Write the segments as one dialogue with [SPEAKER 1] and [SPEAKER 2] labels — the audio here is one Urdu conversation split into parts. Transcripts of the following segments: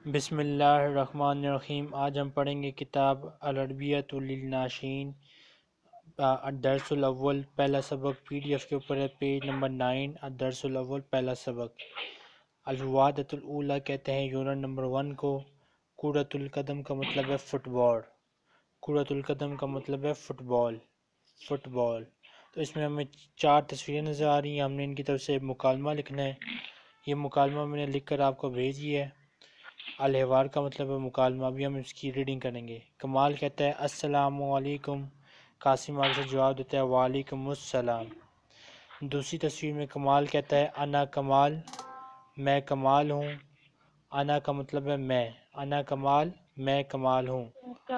[SPEAKER 1] بسم اللہ الرحمن الرحیم۔ آج ہم پڑھیں گے کتاب العربیۃ لل ناشین، الدرس الاول، پہلا سبق پی ڈی ایف کے اوپر ہے، پیج نمبر 9، الدرس الاول، پہلا سبق۔ الوادۃ الاولیٰ کہتے ہیں یونٹ نمبر 1 کو۔ کرۃ القدم کا مطلب ہے فٹ بال۔ کرۃ القدم کا مطلب ہے فٹ بال، فٹ بال۔ تو اس میں ہمیں 4 تصویریں نظر آ رہی ہیں، ہم نے ان کی طرف سے مکالمہ لکھنا ہے۔ یہ مکالمہ میں نے لکھ کر آپ کو بھیجی ہے۔ الحوار کا مطلب ہے مکالمہ، ابھی ہم اس کی ریڈنگ کریں گے۔ کمال کہتا ہے السلام علیکم، قاسم آگے سے جواب دیتا ہے وعلیکم السلام۔ دوسری تصویر میں کمال کہتا ہے انا کمال، میں کمال ہوں۔ انا کا مطلب ہے میں، انا کمال، میں کمال ہوں۔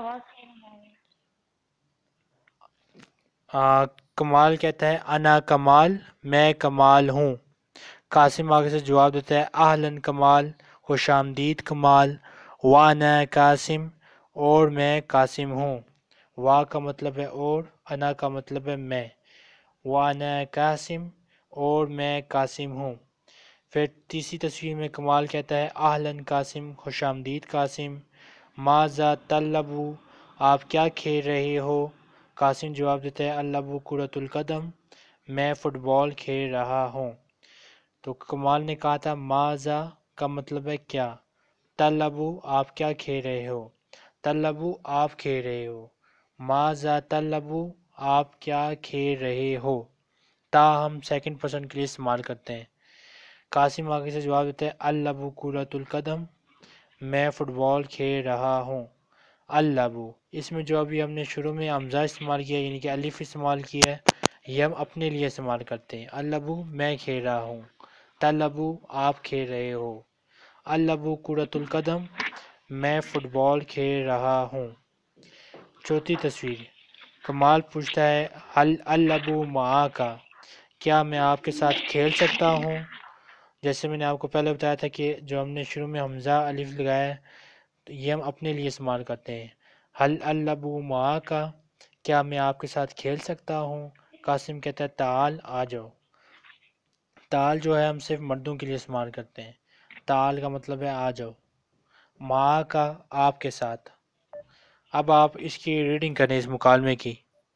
[SPEAKER 1] کمال کہتا ہے انا کمال، میں کمال ہوں۔ قاسم آگے سے جواب دیتا ہے اہلاً کمال، خوش آمدید کمال۔ وانا قاسم، اور میں قاسم ہوں۔ وا کا مطلب ہے اور، انا کا مطلب ہے میں۔ وانا قاسم، اور میں قاسم ہوں۔ پھر تیسری تصویر میں کمال کہتا ہے اہلاً قاسم، خوش آمدید قاسم۔ ماذا تلعبو، آپ کیا کھیل رہے ہو؟ قاسم جواب دیتا ہے اللعب کرۃ القدم، میں فٹ بال کھیل رہا ہوں۔ تو کمال نے کہا تھا ماذا کا مطلب ہے کیا، تلعبو آپ کیا کھیل رہے ہو، تلعبو آپ کھیل رہے ہو، ماذا تلعبو آپ کیا کھیل رہے ہو۔ تا ہم سیکنڈ پرسن کے لیے استعمال کرتے ہیں۔ قاسم آگے سے جواب دیتا ہے اللعب کرۃ القدم، میں فٹ بال کھیل رہا ہوں۔ اللعب، اس میں جو ابھی ہم نے شروع میں حمزہ استعمال کیا یعنی کہ الف استعمال کیا ہے، یہ ہم اپنے لیے استعمال کرتے ہیں۔ اللعب میں کھیل رہا ہوں، تلعبو آپ کھیل رہے ہو، اللعب کرۃ القدم میں فٹ بال کھیل رہا ہوں۔ چوتھی تصویر، کمال پوچھتا ہے حل اللعب معاک، کیا میں آپ کے ساتھ کھیل سکتا ہوں؟ جیسے میں نے آپ کو پہلے بتایا تھا کہ جو ہم نے شروع میں حمزہ الف لگایا ہے تو یہ ہم اپنے لیے استعمال کرتے ہیں۔ حل اللعب معاک، کیا میں آپ کے ساتھ کھیل سکتا ہوں؟ قاسم کہتا ہے تعال آ جاؤ۔ تعال جو ہے ہم صرف مردوں کے لیے استعمال کرتے ہیں، تعال کا مطلب ہے آ جاؤ۔ معاک آپ کے ساتھ۔ اب آپ اس کی ریڈنگ کریں اس مکالمے کی۔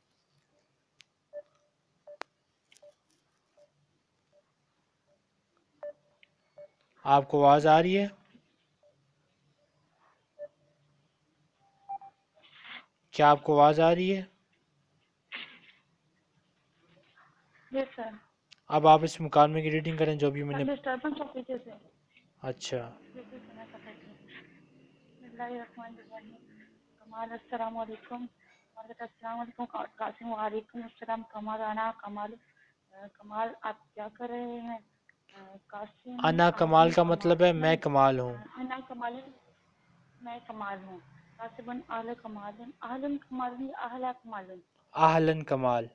[SPEAKER 1] آپ کو آواز آ رہی ہے؟ کیا آپ کو آواز آ رہی ہے؟
[SPEAKER 2] یس سر۔
[SPEAKER 1] اب آپ اس مکالمے کی ریڈنگ کریں جو بھی میں نے۔
[SPEAKER 2] ڈسٹربنس ہو پیچھے سے۔
[SPEAKER 1] اچھا
[SPEAKER 2] بسم اللہ الرحمن الرحیم۔ کمال السلام علیکم، السلام علیکم۔ قاسم وعلیکم السلام۔ کمال انا کمال، کمال آپ کیا کر رہے ہیں؟ قاسم
[SPEAKER 1] انا کمال کا مطلب ہے میں کمال ہوں۔
[SPEAKER 2] انا کمال، میں کمال ہوں۔ قاسم اعلی کمال، اعلن کمال یا اعلی کمال؟
[SPEAKER 1] اہلاً کمال۔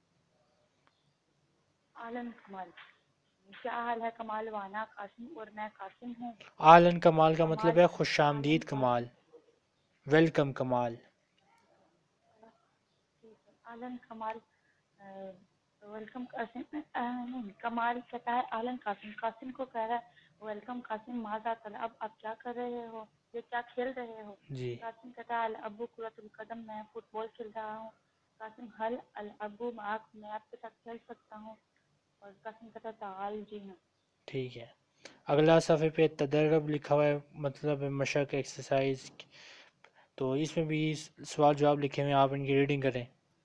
[SPEAKER 2] اعلن کمال، کیا حال ہے کمال؟ وانا قاسم، اور میں قاسم ہوں۔
[SPEAKER 1] اہلاً کمال کا
[SPEAKER 2] کمال
[SPEAKER 1] مطلب ہے خوش
[SPEAKER 2] اعلن
[SPEAKER 1] آمدید کمال، ویلکم کمال۔
[SPEAKER 2] اعلن کمال، ویلکم قاسم، نہیں کمال کہتا ہے اعلن قاسم، قاسم کو کہہ رہا ہے ویلکم قاسم۔ ماذا تلعب، آپ کیا کر رہے ہو، یہ کیا کھیل رہے ہو؟
[SPEAKER 1] جی
[SPEAKER 2] قاسم کہتا ہے العب کرۃ القدم، میں فٹ بال کھیل رہا ہوں۔ قاسم حل العب معاک، میں آپ کے ساتھ کھیل سکتا ہوں؟ اور قاسم کہتا ہے تعال، جی ہاں۔
[SPEAKER 1] ٹھیک ہے۔ اگلا صفحے پہ تدرب لکھا ہوا ہے، مطلب ہے مشق، ایکسرسائز، تو اس میں بھی سوال جواب لکھے ہوئے ہیں، آپ ان کی ریڈنگ کریں۔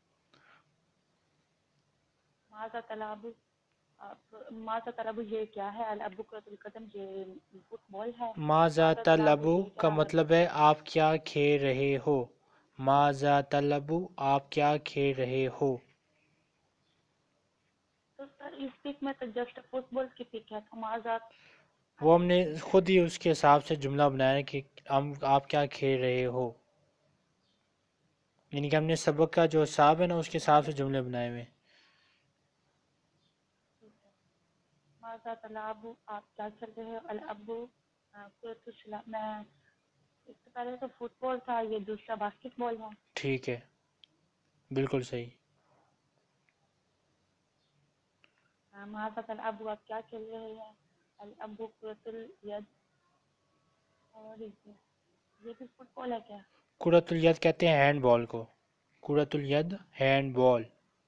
[SPEAKER 2] ماذا تلعب، ماذا تلعب یہ کیا ہے؟ العب کرۃ القدم یہ فٹ بال ہے۔
[SPEAKER 1] ماذا
[SPEAKER 2] ماذا تلعب
[SPEAKER 1] تلعبو
[SPEAKER 2] یہ
[SPEAKER 1] کا
[SPEAKER 2] کیا ہے؟
[SPEAKER 1] مطلب ہے آپ کیا کھیل رہے ہو، ماذا تلعبو آپ کیا کھیل رہے ہو۔
[SPEAKER 2] تو سر اس پک میں تو جسٹ فٹ بال کی پک ہے، تو ماذا
[SPEAKER 1] وہ ہم نے خود ہی اس کے حساب سے جملہ بنایا ہے کہ آپ کیا کھیل رہے ہو، یعنی کہ ہم نے سبق کا جو حساب ہے نا اس کے حساب سے جملے بنائے ہوئے ہیں۔
[SPEAKER 2] ماذا تلعب، آپ کیا کھیل رہے ہو؟ العب کرۃ السلام، میں اس سے پہلے تو فٹ بال تھا، یہ دوسرا باسکٹ بال ہے۔
[SPEAKER 1] ٹھیک ہے، بالکل صحیح۔
[SPEAKER 2] ماذا تلعب، آپ کیا کھیل رہے ہیں؟ العب کرۃ الید، और ये भी फुटबॉल है क्या?
[SPEAKER 1] कुरतुल यद कहते हैं हैंड बॉल को, कुरतुल यद हैंड बॉल।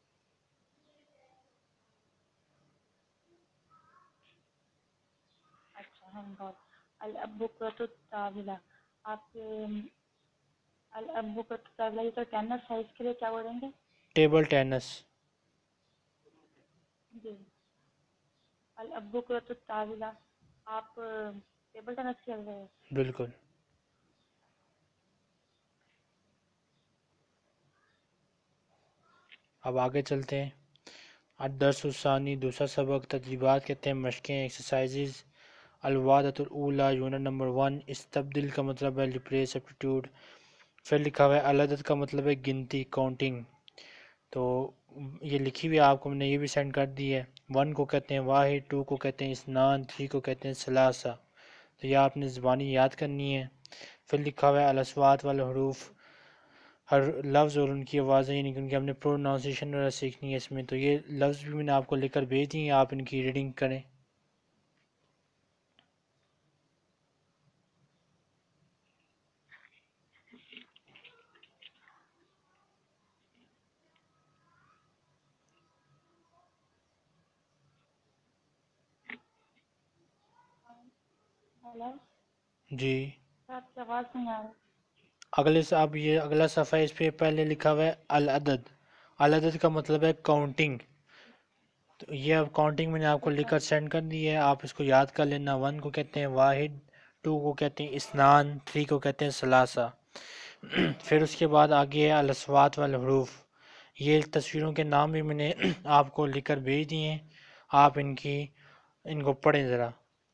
[SPEAKER 2] अच्छा हैंडबॉल। अल अब्बू ताविला, आपके अल अब्बू ताविला ये तो टेनिस है, इसके लिए क्या बोलेंगे?
[SPEAKER 1] Table tennis.
[SPEAKER 2] जी। अल अब्बू ताविला, आप टेबल टेनिस खेल रहे हो?
[SPEAKER 1] बिल्कुल। अब आगे चलते हैं। अदरसुसानी दूसरा सबक, तदरीबात कहते हैं मशकें, एक्सरसाइजेज। अलवादतुल ऊला यूनिट नंबर 1, इस्तब्दिल का मतलब है रिप्लेस, सब्स्टिट्यूट। फिर लिखा हुआ है अलअदद का मतलब है गिनती, काउंटिंग। तो ये लिखी हुई है, आपको मैंने ये भी सेंड कर दी है। 1 को कहते हैं वाहिद, 2 को कहते हैं इस्नान, 3 को कहते हैं सलासा। तो ये आपने ज़बानी याद करनी है। फिर लिखा हुआ है अलअस्वात वाल हरूफ, हर लफ्ज़ और उनकी आवाज़ें, यानी कि उनकी हमने प्रोनाउंसिएशन वगैरह सीखनी है इसमें। तो ये लफ्ज़ भी मैंने आपको लिखकर भेज दिए, आप इनकी रीडिंग करें।
[SPEAKER 2] हेलो
[SPEAKER 1] जी।
[SPEAKER 2] सर, आपकी आवाज़ नहीं आ रही।
[SPEAKER 1] अगले से अब ये अगला सफ़ा है, इस पे पहले लिखा हुआ है अलअदद। अलअदद का मतलब है काउंटिंग। तो ये अब काउंटिंग मैंने आपको
[SPEAKER 2] ठीक है।
[SPEAKER 1] लिखकर सेंड कर दी है, आप इसको याद कर लेना। 1 को कहते हैं वाहिद, 2 को कहते हैं इस्नान, 3 को कहते हैं सलासा। फिर उसके बाद आगे है अलअस्वात वाल हरूफ। ये तस्वीरों के नाम भी मैंने आपको लिखकर भेज दिए हैं, आप इनको पढ़ें ज़रा।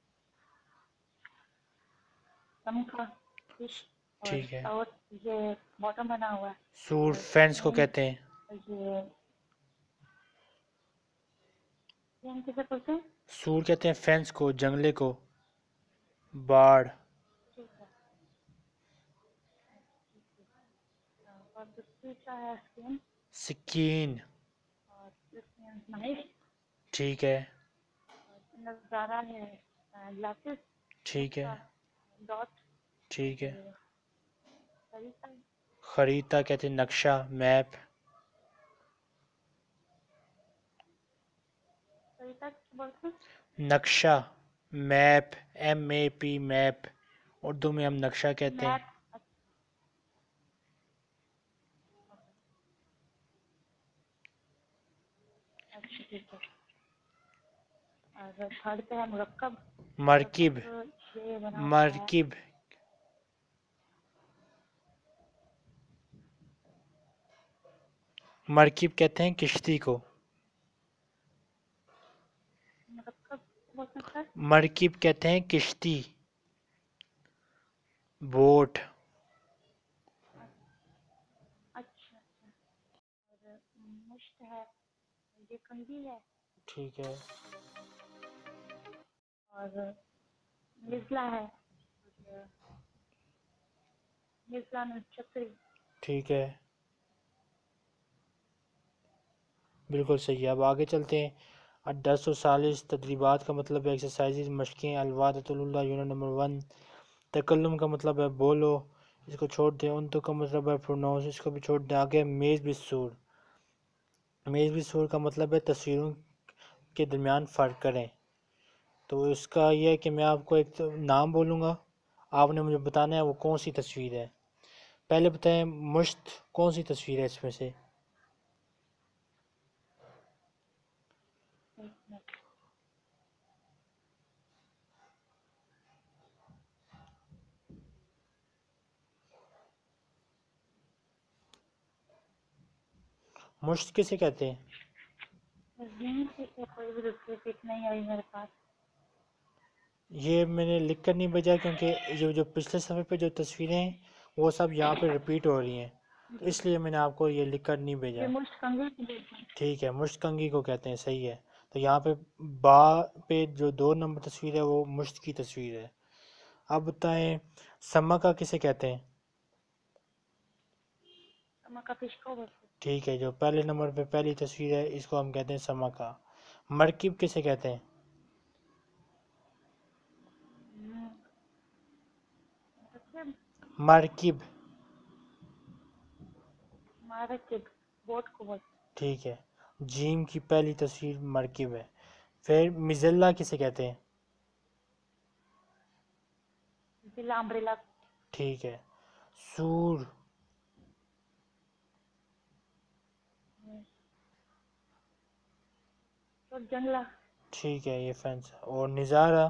[SPEAKER 2] समका, फिश
[SPEAKER 1] ठीक है।
[SPEAKER 2] और ये बॉटम बना हुआ है
[SPEAKER 1] सूर
[SPEAKER 2] और
[SPEAKER 1] फेंस को
[SPEAKER 2] मेन
[SPEAKER 1] कहते हैं।
[SPEAKER 2] ये हम किसे बोलते हैं?
[SPEAKER 1] सूर कहते हैं फेंस को, जंगले को। बाड़।
[SPEAKER 2] ठीक है। और दूसरा है स्किन
[SPEAKER 1] सिक्कीन।
[SPEAKER 2] और इसमें नाइफ
[SPEAKER 1] ठीक है।
[SPEAKER 2] और नज़ारा है, ग्लासेस,
[SPEAKER 1] ठीक है।
[SPEAKER 2] नक्शा, डॉट
[SPEAKER 1] ठीक है।
[SPEAKER 2] और तरीका।
[SPEAKER 1] खरीदा कहते हैं नक्शा, मैप।
[SPEAKER 2] तरीका किसे बोलते हैं?
[SPEAKER 1] नक्शा, मैप, MAP मैप, उर्दू में हम नक्शा कहते हैं।
[SPEAKER 2] मैप। अच्छा ठीक है। और थर्ड पे है मुरक्कब।
[SPEAKER 1] मरकिब।
[SPEAKER 2] मुरक्कब ये बना होता है।
[SPEAKER 1] मरकिब। मरकिब कहते हैं किश्ती को।
[SPEAKER 2] मुरक्कब बोल सकता है।
[SPEAKER 1] मरकिब कहते हैं किश्ती, बोट।
[SPEAKER 2] अच्छा अच्छा। और मुश्त है, ये कंघी है।
[SPEAKER 1] ठीक है।
[SPEAKER 2] और मिज़ला है, और मिज़ला में छतरी।
[SPEAKER 1] ठीक है, बिल्कुल सही है। अब आगे चलते हैं। 1040 तदरीबात का मतलब है एक्सरसाइजेज, मशकें। अलवादतुल्ला यूनिट नंबर 1, तकल्लुम का मतलब है बोलो, इसको छोड़ दें। उन तो का मतलब है प्रोनाउंस, इसको भी छोड़ दें। आगे मेज़ बिस्सूर। मेज़ बिस्सूर का मतलब है तस्वीरों के दरमियान फ़र्क करें। तो इसका यह है कि मैं आपको एक तो नाम बोलूँगा, आपने मुझे बताना है वो कौन सी तस्वीर है। पहले बताएं, मुश्त कौन सी तस्वीर है इसमें से?
[SPEAKER 2] एक मिनट।
[SPEAKER 1] मुश्त किसे कहते हैं?
[SPEAKER 2] ज़मीन से तो कोई भी दूसरी पिक नहीं आई मेरे पास।
[SPEAKER 1] ये मैंने लिख कर नहीं भेजा, क्योंकि जो पिछले सफ़े पे जो तस्वीरें हैं वो सब यहाँ पे रिपीट हो रही हैं, तो
[SPEAKER 2] जी।
[SPEAKER 1] इसलिए मैंने आपको ये लिख कर नहीं
[SPEAKER 2] ये
[SPEAKER 1] भेजा।
[SPEAKER 2] मुश्त कंघी की देखी।
[SPEAKER 1] ठीक है, मुश्त कंघी को कहते हैं, सही है। तो यहाँ पे बा पे जो 2 नंबर तस्वीर है वो मुश्त की तस्वीर है। अब बताएं, समा का किसे कहते हैं?
[SPEAKER 2] समा का फिश को बोलते
[SPEAKER 1] ठीक है, जो पहले नंबर पे पहली तस्वीर है इसको हम कहते हैं समा का। मरकिब किसे कहते हैं?
[SPEAKER 2] हैं।
[SPEAKER 1] مرکب،
[SPEAKER 2] مرکب بوٹ کو بولتے
[SPEAKER 1] ٹھیک ہے، جیم کی پہلی تصویر مرکب ہے۔ پھر مزلہ کسے کہتے ہیں؟
[SPEAKER 2] ہیں، ضلع امبریلا،
[SPEAKER 1] ٹھیک ہے، سور،
[SPEAKER 2] تو جنگلہ،
[SPEAKER 1] ٹھیک ہے یہ فینس، اور نظارہ،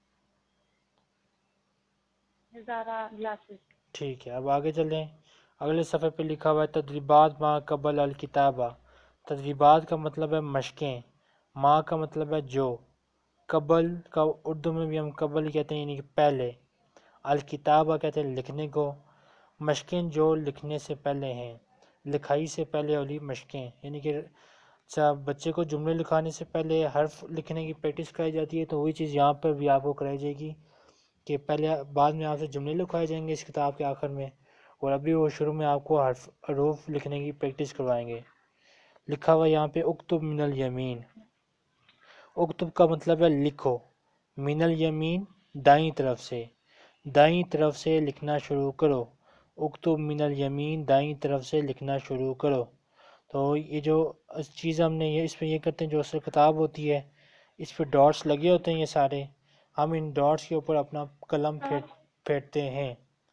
[SPEAKER 2] نظارہ گلاسز،
[SPEAKER 1] ٹھیک ہے۔ اب آگے چلیں، اگلے صفحے پہ لکھا ہوا ہے تدریبات ما قبل الکتابہ۔ تدریبات کا مطلب ہے مشقیں، ما کا مطلب ہے جو، قبل کا اردو میں بھی ہم قبل ہی کہتے ہیں یعنی کہ پہلے، الکتابہ کہتے ہیں لکھنے کو، مشقیں جو لکھنے سے پہلے ہیں، لکھائی سے پہلے والی مشقیں، یعنی کہ بچے کو جملے لکھانے سے پہلے حرف لکھنے کی پریکٹس کرائی جاتی ہے، تو وہی چیز یہاں پر بھی آپ کو کرائی جائے گی کہ پہلے بعد میں آپ سے جملے لکھوائے جائیں گے اس کتاب کے آخر میں، اور ابھی وہ شروع میں آپ کو حروف لکھنے کی پریکٹس کروائیں گے۔ لکھا ہوا یہاں پہ اکتب من الیمین، اکتب کا مطلب ہے لکھو، من الیمین دائیں طرف سے، دائیں طرف سے لکھنا شروع کرو، اکتب من الیمین دائیں طرف سے لکھنا شروع کرو۔ تو یہ جو چیز ہم نے یہ اس میں یہ کرتے ہیں، جو اصل کتاب ہوتی ہے اس پہ ڈاٹس لگے ہوتے ہیں، یہ سارے ہم ان ڈاٹس کے اوپر اپنا قلم پھیرتے ہیں،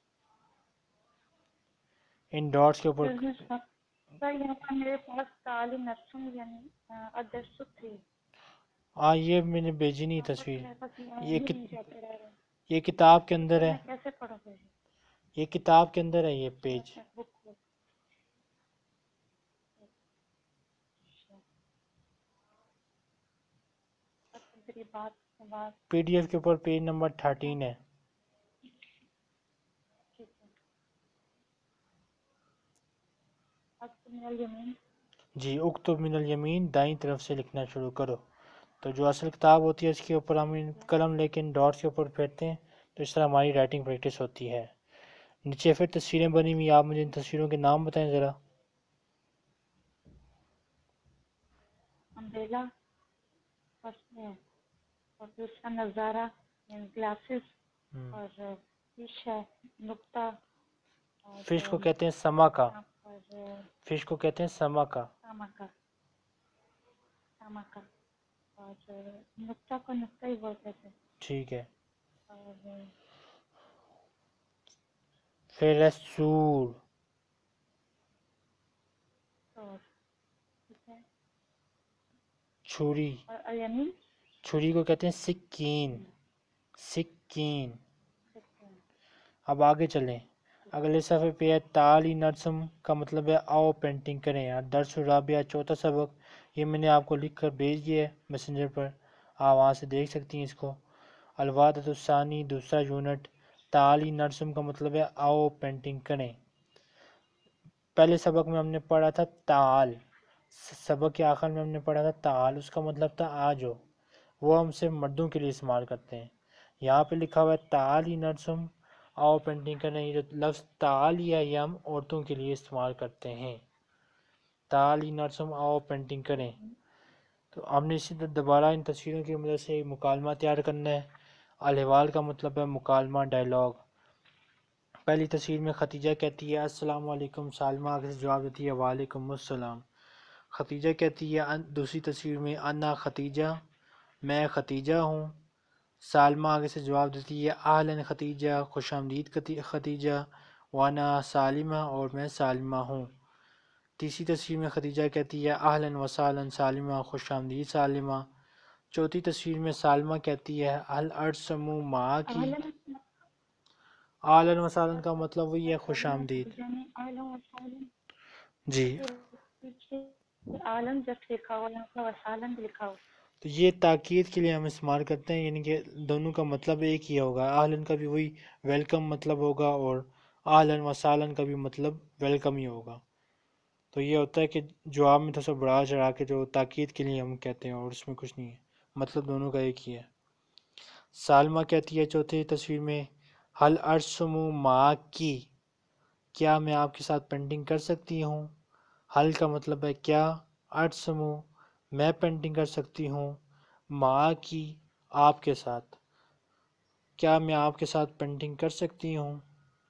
[SPEAKER 1] ان ڈاٹس کے اوپر۔
[SPEAKER 2] سر یہاں پر میرے پاس تعلیم نرسنگ یعنی ادرس تھی،
[SPEAKER 1] ہاں یہ میں نے بھیجی نہیں
[SPEAKER 2] یہاں پر تو
[SPEAKER 1] تصویر،
[SPEAKER 2] میرے پاس
[SPEAKER 1] یہ
[SPEAKER 2] یہ نہیں جاتے رہ رہے،
[SPEAKER 1] یہ کتاب کے اندر
[SPEAKER 2] سر
[SPEAKER 1] ہے،
[SPEAKER 2] میں کیسے پڑھوں گی؟
[SPEAKER 1] یہ کتاب کے اندر ہے یہ پیج،
[SPEAKER 2] بک کو، تدریبات کے بعد،
[SPEAKER 1] پی ڈی ایف کے اوپر پیج نمبر 13 ہے۔
[SPEAKER 2] ٹھیک ہے، اب تو میرا یمین،
[SPEAKER 1] جی، اکتب من الیمین دائیں طرف سے لکھنا شروع کرو۔ تو جو اصل کتاب ہوتی ہے اس کے اوپر ہم قلم لے کے ان ڈاٹس کے اوپر پھیرتے ہیں، تو اس طرح ہماری رائٹنگ پریکٹس ہوتی ہے۔ نیچے پھر تصویریں بنی ہوئی، آپ مجھے ان تصویروں کے نام بتائیں ذرا۔
[SPEAKER 2] امبریلا فرسٹ میں ہے، اور دوسرا نظارہ یعنی گلاسز، اور فش ہے نقطہ، اور
[SPEAKER 1] فش کو کہتے ہیں سما کا،
[SPEAKER 2] یہاں پر
[SPEAKER 1] فش کو کہتے ہیں سما کا،
[SPEAKER 2] سامکا، سامکا، اور نقطہ کو نقطہ ہی بولتے تھے،
[SPEAKER 1] ٹھیک ہے۔
[SPEAKER 2] اور
[SPEAKER 1] پھر ہے سور،
[SPEAKER 2] اور ٹھیک ہے،
[SPEAKER 1] چھری،
[SPEAKER 2] اور یعنی
[SPEAKER 1] چھری کو کہتے ہیں سکین، سکین۔
[SPEAKER 2] سکین،
[SPEAKER 1] اب آگے چلیں، اگلے صفحے پہ ہے تعالی نرسم کا مطلب ہے آؤ پینٹنگ کریں، اور درس الرابعہ چوتھا سبق، یہ میں نے آپ کو لکھ کر بھیج دیا ہے میسنجر پر، آپ وہاں سے دیکھ سکتی ہیں اس کو۔ الوادۃ الثانی دوسرا یونٹ، تعالی نرسم کا مطلب ہے آؤ پینٹنگ کریں۔ پہلے سبق میں ہم نے پڑھا تھا تعال، سبق کے آخر میں ہم نے پڑھا تھا تعال، اس کا مطلب تھا آ جاؤ، وہ ہم صرف مردوں کے لیے استعمال کرتے ہیں۔ یہاں پہ لکھا ہوا ہے تعالی نرسم آؤ پینٹنگ کریں، یہ جو لفظ تعالی ہے یہ ہم عورتوں کے لیے استعمال کرتے ہیں، تعالی نرسم آؤ پینٹنگ کریں۔ تو ہم نے اسی طرح دوبارہ ان تصویروں کی مدد سے مکالمہ تیار کرنا ہے۔ الحوال کا مطلب ہے مکالمہ، ڈائلاگ۔ پہلی تصویر میں ختیجہ کہتی ہے السلام علیکم، سالمہ آگے سے جواب دیتی ہے وعلیکم السلام۔ ختیجہ کہتی ہے دوسری تصویر میں انا ختیجہ، میں ختیجہ ہوں۔ سالمہ آگے سے جواب دیتی ہے اہلاً ختیجہ، خوش آمدید ختیجہ، وانا سالمہ، اور میں سالمہ ہوں۔ تیسری تصویر میں ختیجہ کہتی ہے اہلاً وسہلاً سالمہ، خوش آمدید سالمہ۔ چوتھی تصویر میں سالمہ کہتی ہے هل ارسمو معاکی، اہلاً وسہلاً کا مطلب وہی ہے خوش آمدید۔ جی،
[SPEAKER 2] عالم جب لکھا ہوا یہاں پر وسالن بھی لکھا ہوا،
[SPEAKER 1] تو یہ تاکید کے لیے ہم استعمال کرتے ہیں، یعنی کہ دونوں کا مطلب ایک ہی ہوگا، اہلاً کا بھی وہی ویلکم مطلب ہوگا، اور اہلاً وسہلاً کا بھی مطلب ویلکم ہی ہوگا۔ تو یہ ہوتا ہے کہ جواب میں تھوڑا سا بڑھا چڑھا کے جو تاکید کے لیے ہم کہتے ہیں، اور اس میں کچھ نہیں ہے، مطلب دونوں کا ایک ہی ہے۔ سالمہ کہتی ہے چوتھی تصویر میں حل ارسمو معاکی، کیا میں آپ کے ساتھ پینٹنگ کر سکتی ہوں۔ حل کا مطلب ہے کیا، ارسمو میں پینٹنگ کر سکتی ہوں، معاکی آپ کے ساتھ، کیا میں آپ کے ساتھ پینٹنگ کر سکتی ہوں۔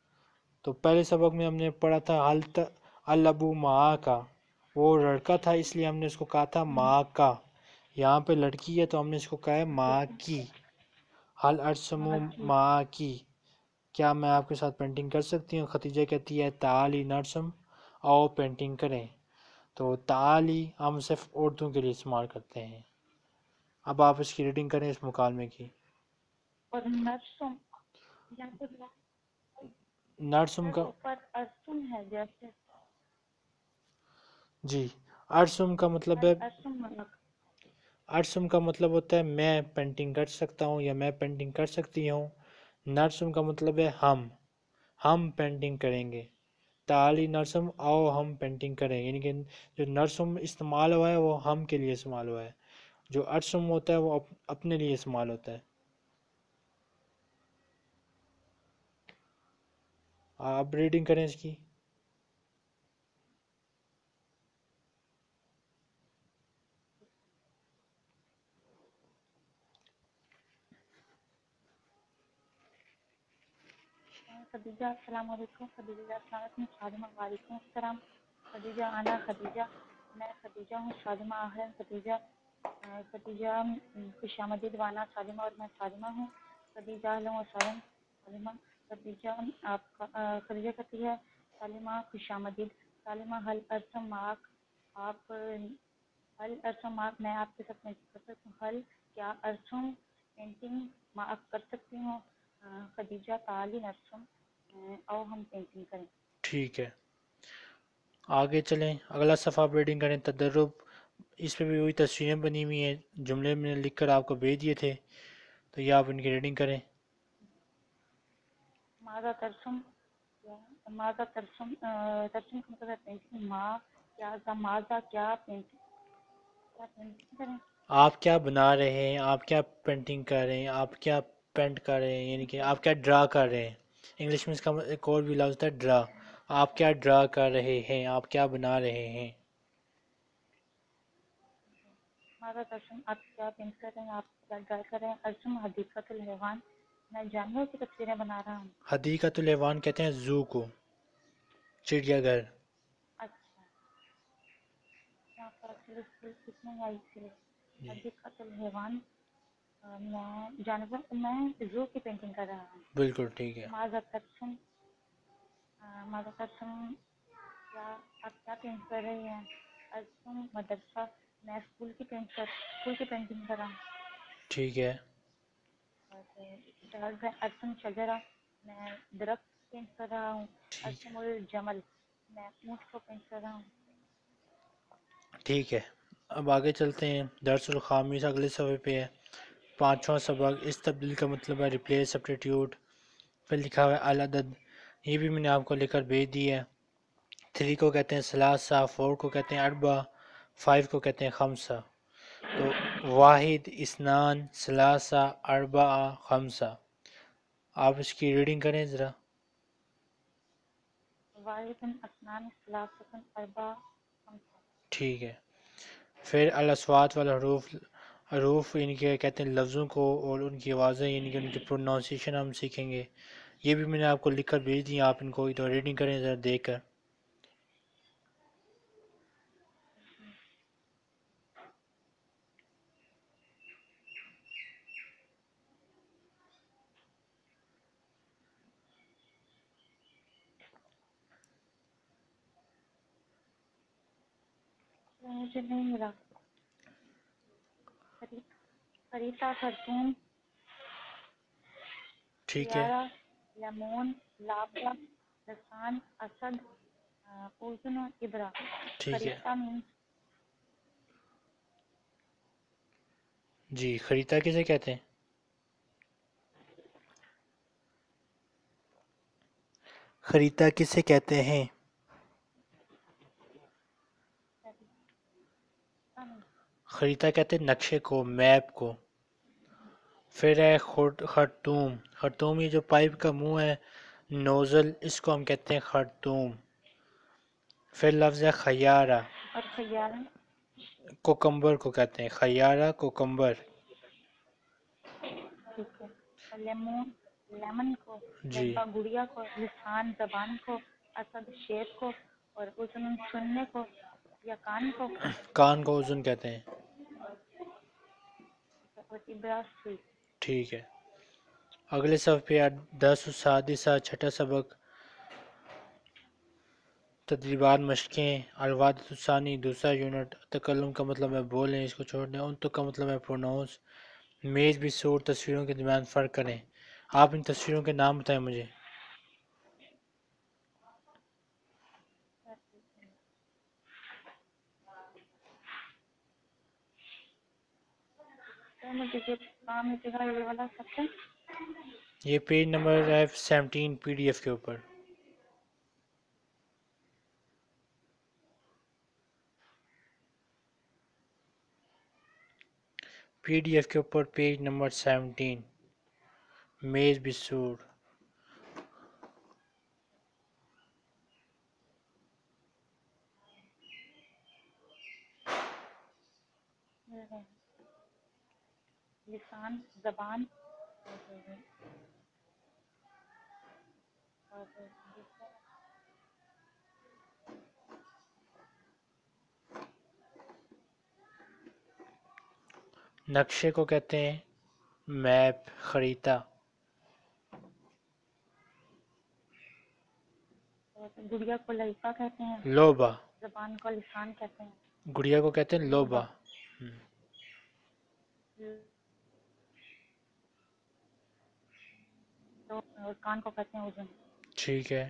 [SPEAKER 1] تو پہلے سبق میں ہم نے پڑھا تھا الابو ماں کا، وہ لڑکا تھا اس لیے ہم نے اس کو کہا تھا ماں کا. یہاں پہ لڑکی ہے تو ہم نے اس کو کہا ہے ماں کی. حل ارسمو ماں کی، کیا میں آپ کے ساتھ پینٹنگ کر سکتی ہوں؟ ختیجہ کہتی ہے تعالی نرسم، آؤ پینٹنگ کریں. تو تعالی ہم صرف اردو کے لیے استعمال کرتے ہیں. اب آپ اس کی ریڈنگ کریں اس مکالمے کی.
[SPEAKER 2] اور نرسم یہاں پہ
[SPEAKER 1] نرسم کا
[SPEAKER 2] اوپر ارسم ہے جیسے.
[SPEAKER 1] جی، ارسم کا مطلب ہے، ارسم کا مطلب ہوتا ہے میں پینٹنگ کر سکتا ہوں یا میں پینٹنگ کر سکتی ہوں. نرسم کا مطلب ہے ہم پینٹنگ کریں گے. تعالی نرسم، آؤ ہم پینٹنگ کریں، یعنی کہ جو نرسم استعمال ہوا ہے وہ ہم کے لیے استعمال ہوا ہے، جو ارسم ہوتا ہے وہ اپنے لیے استعمال ہوتا ہے. آپ ریڈنگ کریں اس کی.
[SPEAKER 2] خدیجہ السلام علیکم. خدیجہ السلام علیکم. شادمہ وعلیکم السلام. خدیجہ انا خدیجہ، میں خدیجہ ہوں. شادمہ اہلاً خدیجہ. خدیجہ خوش آمدید. وانا سالمہ، اور میں سالمہ ہوں. خدیجہ اہلاً و سالم سالمہ. خدیجہ آپ خدیجہ کہتی ہے سالمہ خوش آمدید. سالمہ حل ارسم ماک، آپ حل ارسم ماک، میں آپ کے ساتھ پینٹنگ کر سکتی ہوں. حل کیا ارسم پینٹنگ ماک کر سکتی ہوں. خدیجہ تعالی نرسم، او ہم پینٹنگ کریں.
[SPEAKER 1] ٹھیک ہے، آگے چلیں. اگلا صفحہ آپ ریڈنگ کریں. تدرب، اس پہ بھی وہی تصویریں بنی ہوئی ہیں، جملے میں نے لکھ کر آپ کو بھیج دیے تھے، تو یہ آپ ان کی ریڈنگ کریں.
[SPEAKER 2] ماذا ترسم، ماذا ترسم، ترسم کا مطلب ہے پینٹنگ. ماں کیا، ماذا کیا پینٹنگ، کیا پینٹنگ کریں.
[SPEAKER 1] آپ کیا بنا رہے ہیں، آپ کیا پینٹنگ کر رہے ہیں، آپ کیا پینٹ کر رہے ہیں، یعنی کہ آپ کیا ڈرا کر رہے ہیں. انگلش میں اس کا ایک اور بھی لفظ ہوتا ہے ڈرا. آپ کیا ڈرا کر رہے ہیں، آپ کیا بنا رہے ہیں.
[SPEAKER 2] ماذا ترسم، آپ کیا پینٹ کر رہے ہیں، آپ کیا ڈرا کر رہے ہیں. ارسم حدیقۃ الحیوان، میں جانوروں کی تصویریں بنا رہا ہوں.
[SPEAKER 1] حدیقۃ الحیوان کہتے ہیں زو کو، چڑیا گھر.
[SPEAKER 2] اچھا، یہاں پر کتنے آئی تھی. حدیقۃ الحیوان، میں جانور، میں زو کی پینٹنگ کر رہا ہوں.
[SPEAKER 1] بالکل ٹھیک ہے.
[SPEAKER 2] ماذا ترسم، ماذا ترسم، کیا آپ کیا پینٹ کر رہی ہیں. ارسم مدرسہ، میں اسکول کی پینٹنگ کر رہا ہوں.
[SPEAKER 1] ٹھیک ہے.
[SPEAKER 2] ارسم شجرہ، میں درخت پینٹ کر رہا ہوں.
[SPEAKER 1] ٹھیک ہے.
[SPEAKER 2] ارسم الجمل، میں اونٹ کو پینٹ کر رہا ہوں.
[SPEAKER 1] ٹھیک ہے، اب آگے چلتے ہیں. درس الخامس اگلے صفحے پہ ہے. پانچواں سبق، اس تبدیل کا مطلب ہے ریپلیس سبسٹیٹیوٹ. پھر لکھا ہوا ہے العدد، یہ بھی میں نے آپ کو لکھ کر بھیج دی ہے. 3 کو کہتے ہیں ثلاثہ، 4 کو کہتے ہیں اربع، 5 کو کہتے ہیں خمسہ. تو واحد، اثنان، ثلاثہ، اربع، خمسہ. آپ اس کی ریڈنگ کریں ذرا.
[SPEAKER 2] واحد، اثنان، ثلاثۃ، اربع، خمسہ.
[SPEAKER 1] ٹھیک ہے. پھر الاصوات والحروف، حروف یعنی کہ کہتے ہیں لفظوں کو اور ان کی آوازیں، یعنی کہ ان کی پروناؤنسیشن ہم سیکھیں گے. یہ بھی میں نے آپ کو لکھ کر بھیج دی، آپ ان کو تو ریڈنگ کریں ذرا دیکھ کر.
[SPEAKER 2] مجھے نہیں ملا. خریتا، خرطوم،
[SPEAKER 1] ٹھیک ہے.
[SPEAKER 2] سیارہ، لیمون، لابلہ، لسان، اسد، اذن، ابرہ.
[SPEAKER 1] ٹھیک ہے.
[SPEAKER 2] خریتا مینس،
[SPEAKER 1] جی، خریتا کسے کہتے ہیں؟ خریتا کسے کہتے ہیں؟ خریتا کہتے ہیں نقشے کو، میپ کو. پھر ہے خرطوم. خرطوم یہ جو پائپ کا منہ ہے، نوزل، اس کو ہم کہتے ہیں خرطوم. پھر لفظ ہے خیارہ.
[SPEAKER 2] اور خیارہ،
[SPEAKER 1] کوکمبر کو کہتے ہیں خیارہ، کوکمبر.
[SPEAKER 2] ٹھیک ہے. لیمون، لیمن کو،
[SPEAKER 1] جی،
[SPEAKER 2] لبا گڑیا کو، لسان زبان کو، اسد شیر کو، اور اذن سننے کو یا کان کو،
[SPEAKER 1] کان کو اذن کہتے ہیں.
[SPEAKER 2] اور ابرا سوئی.
[SPEAKER 1] ٹھیک ہے. اگلے صفحے پہ 10 سادسہ چھٹا سبق تدریبات مشقیں. الوادۃ الثانی دوسرا یونٹ. تکلم کا مطلب ہے بولیں، اس کو چھوڑ دیں. انطق کا مطلب ہے پروناؤنس. میز بھی سور تصویروں کے درمیان فرق کریں. آپ ان تصویروں کے نام بتائیں مجھے.
[SPEAKER 2] مجھے یہ کام ہے جگہ یہ والا سب ہے.
[SPEAKER 1] یہ پیج نمبر ہے 17 پی ڈی ایف کے اوپر. پی ڈی ایف کے اوپر پیج نمبر 17. میز بھی سور.
[SPEAKER 2] لسان زبان اور دوسرا
[SPEAKER 1] نقشے کو کہتے ہیں میپ، خریطہ.
[SPEAKER 2] گڑیا کو لائفہ کہتے ہیں،
[SPEAKER 1] لوبا.
[SPEAKER 2] زبان کو لسان کہتے ہیں.
[SPEAKER 1] گڑیا کو کہتے ہیں لوبا.
[SPEAKER 2] اور کان کو کہتے ہیں اذن.
[SPEAKER 1] ٹھیک ہے.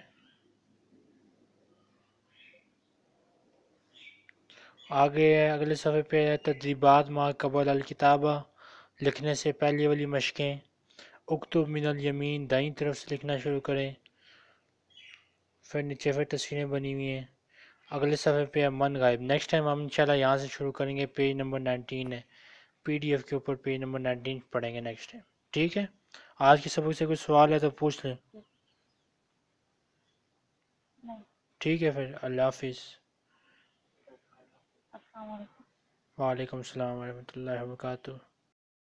[SPEAKER 1] آگے ہے اگلے صفحے پہ ہے تدریبات ما قبل الکتابہ. لکھنے سے پہلے والی مشقیں. اکتب من الیمین، دائیں طرف سے لکھنا شروع کریں. پھر نیچے پھر تصویریں بنی ہوئی ہیں. اگلے صفحے پہ ہے من غائب. نیکسٹ ٹائم ہم انشاءاللہ یہاں سے شروع کریں گے. پیج نمبر 19 ہے پی ڈی ایف کے اوپر. پیج نمبر 19 پڑھیں گے نیکسٹ ٹائم. ٹھیک ہے. آج کے سبق سے کوئی سوال ہے تو پوچھ لیں.
[SPEAKER 2] نہیں.
[SPEAKER 1] ٹھیک ہے پھر اللہ حافظ.
[SPEAKER 2] السلام علیکم.
[SPEAKER 1] وعلیکم السلام ورحمۃ اللہ وبرکاتہ.